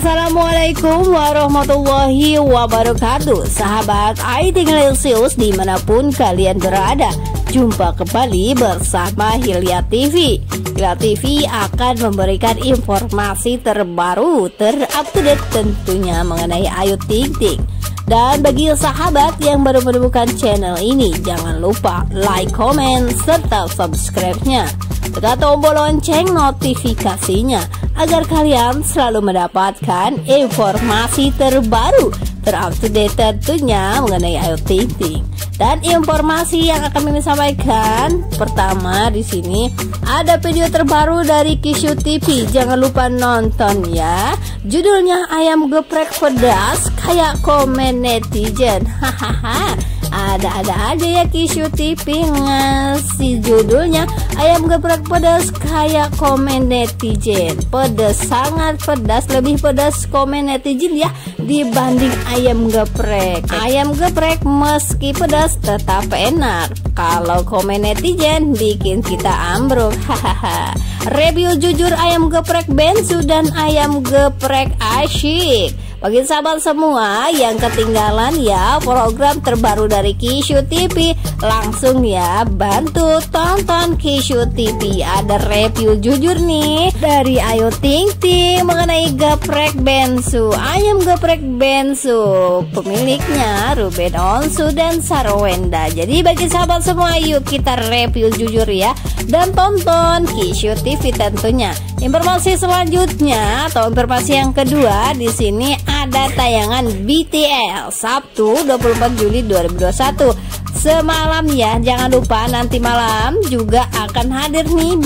Assalamualaikum warahmatullahi wabarakatuh. Sahabat IT Ngelisius dimanapun kalian berada, jumpa kembali bersama Hilya TV. Hilya TV akan memberikan informasi terbaru, terupdate tentunya mengenai Ayu Ting Ting. Dan bagi sahabat yang baru menemukan channel ini, jangan lupa like, comment, serta subscribe-nya. Tekan tombol lonceng notifikasinya agar kalian selalu mendapatkan informasi terbaru, terupdate tentunya mengenai Ayu Ting Ting. Dan informasi yang akan kami sampaikan, pertama di sini ada video terbaru dari Kishu TV. Jangan lupa nonton ya. Judulnya Ayam Geprek Pedas Kayak Komen Netizen. Hahaha. Ada-ada aja ya Kishu TV ngasih judulnya Ayam Geprek Pedas Kayak Komen Netizen. Pedas, sangat pedas, lebih pedas komen netizen ya dibanding ayam geprek. Ayam geprek meski pedas tetap enak, kalau komen netizen bikin kita ambruk. Hahaha. Review jujur ayam geprek bensu dan ayam geprek asyik. Bagi sahabat semua yang ketinggalan ya program terbaru dari Kishu TV, langsung ya bantu tonton Kishu TV. Ada review jujur nih dari Ayu Ting Ting mengenai geprek bensu, ayam geprek bensu, pemiliknya Ruben Onsu dan Sarwenda. Jadi bagi sahabat semua, yuk kita review jujur ya, dan tonton Kishu TV tentunya. Informasi selanjutnya atau informasi yang kedua, di sini ada tayangan BTS Sabtu 24 Juli 2021 semalam ya. Jangan lupa nanti malam juga akan hadir nih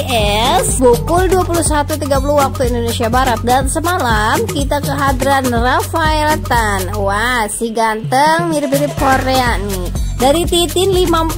BTS pukul 21.30 waktu Indonesia Barat. Dan semalam kita kehadiran Rafael Tan. Wah, si ganteng mirip-mirip Korea nih, dari Titin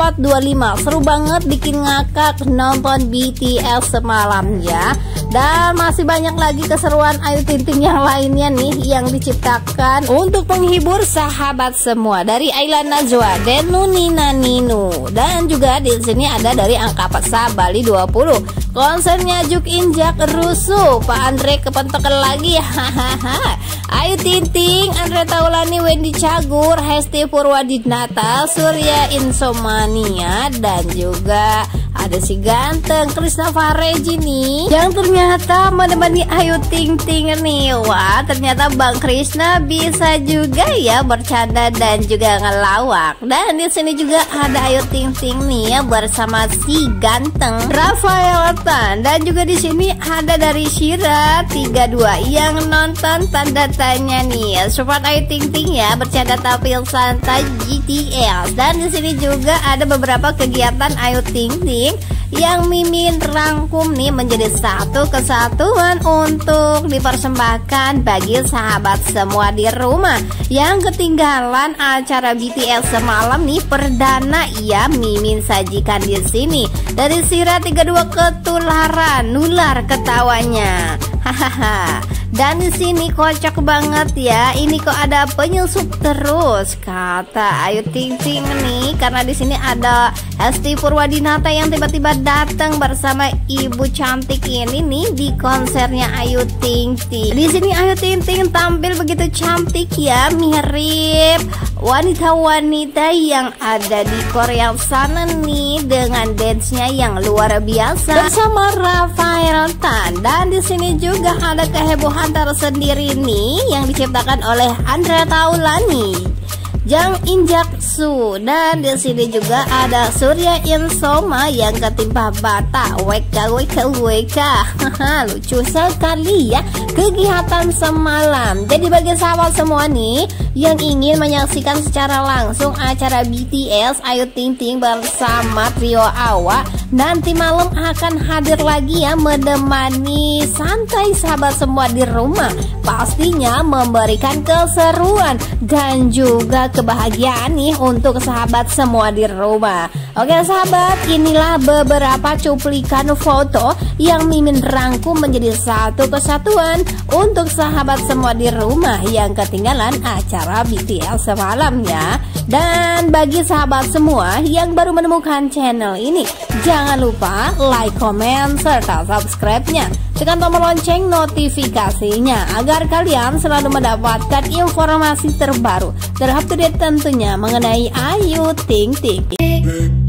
5425. Seru banget, bikin ngakak nonton BTS semalam ya. Dan masih banyak lagi keseruan Ayu Ting Ting yang lainnya nih yang diciptakan untuk menghibur sahabat semua, dari Ayla Najwa, Denu Nina Ninu, dan juga di sini ada dari Angka Pesa Bali 20. Konsernya Juk Injak rusuh, Pak Andre kepentokan lagi. Hahaha. Ayu Ting Ting, Andre Taulani, Wendy Cagur, Hesti Purwadinata, Surya Insomania, dan juga ada si ganteng Krisna Fareji nih yang ternyata menemani Ayu Ting Ting nih. Wah, ternyata Bang Krisna bisa juga ya bercanda dan juga ngelawak. Dan di sini juga ada Ayu Ting Ting nih ya bersama si ganteng Rafael Tan. Dan juga di sini ada dari Shira 32 yang nonton tanda tanya nih ya. Support Ayu Ting Ting ya, bercanda tapi santai GTS. Dan di sini juga ada beberapa kegiatan Ayu Ting Ting yang Mimin rangkum nih menjadi satu kesatuan untuk dipersembahkan bagi sahabat semua di rumah yang ketinggalan acara BTS semalam nih. Perdana ya Mimin sajikan di sini dari Sira 32 ketularan, nular ketawanya. Hahaha. Dan di sini kocak banget ya. Ini kok ada penyusup terus kata Ayu Ting Ting nih, karena di sini ada Hesti Purwadinata yang tiba-tiba datang bersama ibu cantik ini nih di konsernya Ayu Ting Ting. Di sini Ayu Ting Ting tampil begitu cantik ya, mirip wanita-wanita yang ada di Korea sana nih dengan dance-nya yang luar biasa bersama Rafael Tan. Dan di sini juga ada kehebohan tersendiri nih yang diciptakan oleh Andre Taulani, Jang Injak Su. Dan di sini juga ada Surya Insoma yang ketimpa bata. WK. Lucu sekali ya kegiatan semalam. Jadi bagi sahabat semua nih yang ingin menyaksikan secara langsung acara BTS Ayu Ting Ting bersama trio Awa, nanti malam akan hadir lagi ya menemani santai sahabat semua di rumah. Pastinya memberikan keseruan dan juga kebahagiaan nih untuk sahabat semua di rumah. Oke sahabat, inilah beberapa cuplikan foto yang Mimin rangkum menjadi satu kesatuan untuk sahabat semua di rumah yang ketinggalan acara BTS semalam ya. Dan bagi sahabat semua yang baru menemukan channel ini, jangan lupa like, comment, serta subscribe-nya. tekan tombol lonceng notifikasinya agar kalian selalu mendapatkan informasi terbaru, terupdate tentunya mengenai Ayu Ting Ting.